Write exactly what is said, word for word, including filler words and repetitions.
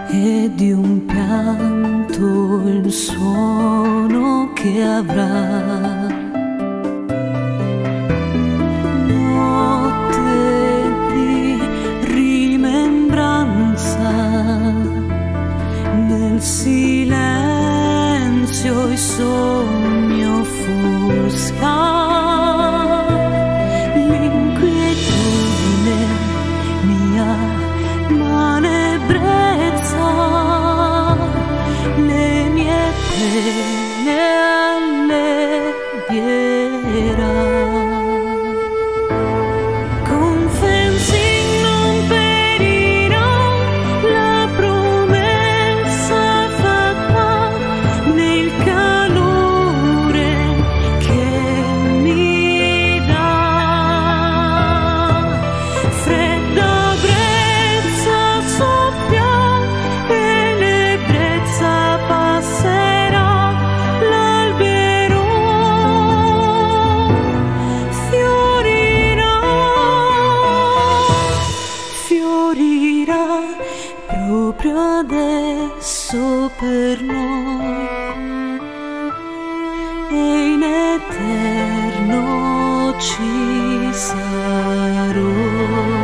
e di un pianto il suono che avrà. Notte di rimembranza, nel silenzio il sogno offusca. L'inquietudine mia, ma n'ebbrezza, le mie pene allevierà. Confessi non perirà la promessa fatta nel calore che mi dà. Fredda brezza soffia e l'ebbrezza passerà. L'albero fiorirà, fiorirà proprio adesso per noi, e in eterno ci sarò.